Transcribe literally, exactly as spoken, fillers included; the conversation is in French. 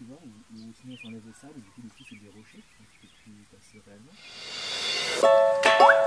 voir, ou, ou sinon on s'enlève le sable, et du coup, du coup c'est des rochers, donc tu peux plus passer réellement.